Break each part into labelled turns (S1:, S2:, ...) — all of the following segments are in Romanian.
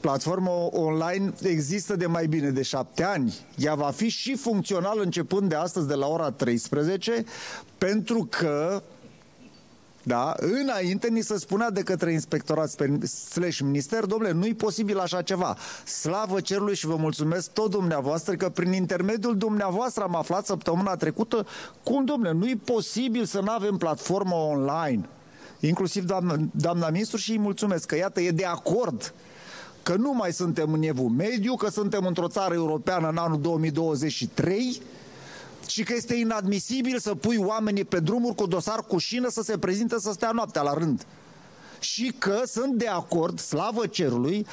S1: Platforma online există de mai bine de 7 ani. Ea va fi și funcțională începând de astăzi, de la ora 13, pentru că da, înainte ni se spunea de către inspectorat / minister, domnule, nu-i posibil așa ceva. Slavă cerului și vă mulțumesc tot dumneavoastră că prin intermediul dumneavoastră am aflat săptămâna trecută cum, domnule, nu-i posibil să nu avem platformă online. Inclusiv doamna ministru, și îi mulțumesc că iată e de acord că nu mai suntem în evul mediu, că suntem într-o țară europeană în anul 2023 și că este inadmisibil să pui oamenii pe drumuri cu dosar cu șină să se prezinte să stea noaptea la rând. Și că sunt de acord, slavă cerului,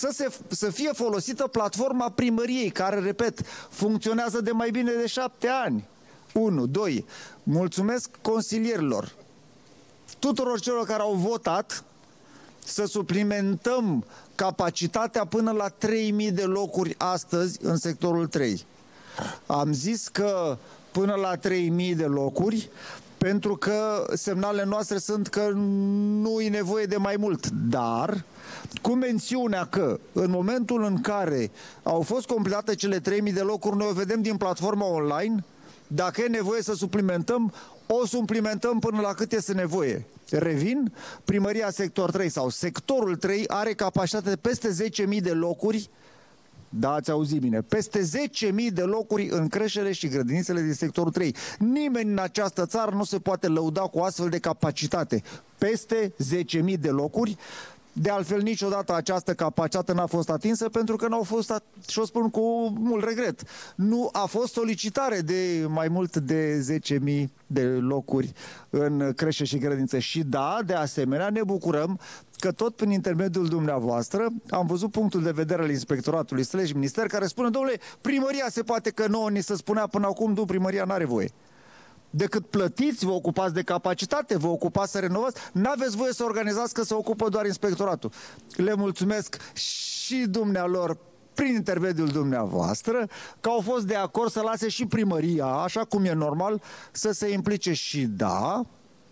S1: să fie folosită platforma primăriei, care, repet, funcționează de mai bine de 7 ani. 1. 2. Mulțumesc consilierilor, tuturor celor care au votat să suplimentăm capacitatea până la 3000 de locuri astăzi în sectorul 3. Am zis că până la 3000 de locuri, pentru că semnalele noastre sunt că nu e nevoie de mai mult, dar cu mențiunea că în momentul în care au fost completate cele 3000 de locuri, noi o vedem din platforma online, dacă e nevoie să suplimentăm, o suplimentăm până la cât este nevoie. Revin, primăria sector 3 sau sectorul 3 are capacitate de peste 10.000 de locuri. Da, ați auzit bine, peste 10.000 de locuri în creștere și grădinițele din sectorul 3. Nimeni în această țară nu se poate lăuda cu astfel de capacitate. Peste 10.000 de locuri. De altfel, niciodată această capacitate n-a fost atinsă, pentru că n-au fost, și o spun cu mult regret, nu a fost solicitare de mai mult de 10.000 de locuri în creșe și grădințe. Și da, de asemenea, ne bucurăm că tot prin intermediul dumneavoastră am văzut punctul de vedere al inspectoratului / minister, care spune, domnule, primăria se poate, că nouă ni se spunea până acum, nu, primăria n-are voie. Decât plătiți, vă ocupați de capacitate, vă ocupați să renovați, n-aveți voie să organizați, că se ocupă doar inspectoratul. Le mulțumesc și dumnealor prin intermediul dumneavoastră că au fost de acord să lase și primăria, așa cum e normal, să se implice. Și da,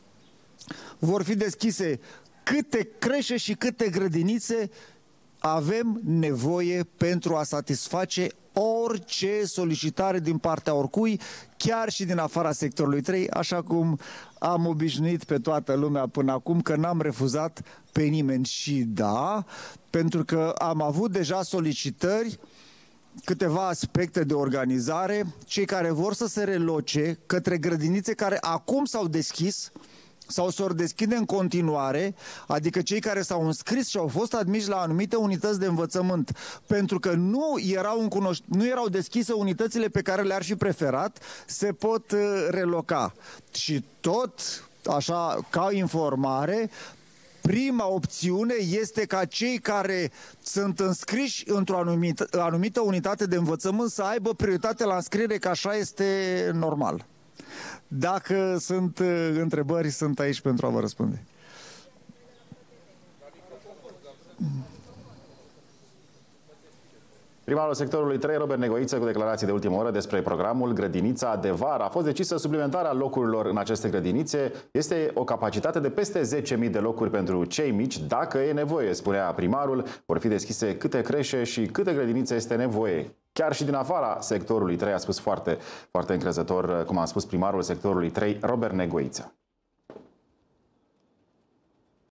S1: vor fi deschise câte creșe și câte grădinițe avem nevoie pentru a satisface orice solicitare din partea oricui, chiar și din afara sectorului 3, așa cum am obișnuit pe toată lumea până acum, că n-am refuzat pe nimeni. Și da, pentru că am avut deja solicitări, câteva aspecte de organizare, cei care vor să se reloce către grădinițe care acum s-au deschis sau s-or deschide în continuare, adică cei care s-au înscris și au fost admiși la anumite unități de învățământ, pentru că nu erau deschise unitățile pe care le-ar fi preferat, se pot reloca. Și tot, așa, ca informare, prima opțiune este ca cei care sunt înscriși într-o anumită unitate de învățământ să aibă prioritate la înscriere, că așa este normal. Dacă sunt întrebări, sunt aici pentru a vă răspunde.
S2: Primarul sectorului 3, Robert Negoiță, cu declarații de ultimă oră despre programul Grădinița de Vară. A fost decisă suplimentarea locurilor în aceste grădinițe. Este o capacitate de peste 10.000 de locuri pentru cei mici, dacă e nevoie, spunea primarul. Vor fi deschise câte creșe și câte grădinițe este nevoie. Chiar și din afara sectorului 3, a spus foarte, foarte încrezător, cum a spus primarul sectorului 3, Robert Negoiță.